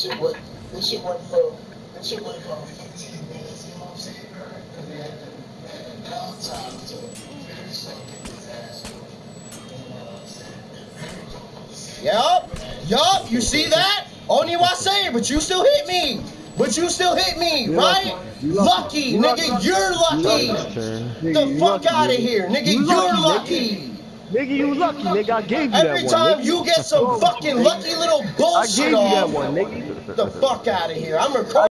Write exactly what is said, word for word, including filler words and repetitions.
shit went, this shit went for, this shit went for fifteen minutes, you know what I'm saying? Because they had the downtime to finish up, get his ass over. You know what I'm saying? Yup, yup, you see that? Only what I say, but you still hit me. But you still hit me, You're right? lucky. Lucky, You're nigga, lucky. you're lucky. Nigga, The you fuck lucky, out of nigga. here, nigga, You you're lucky, lucky. Nigga, you lucky, nigga. I gave you that Every one, time nigga. you get some What's wrong with fucking you, nigga? lucky little I bullshit gave you that off, one, nigga. the fuck out of here. I'm recording.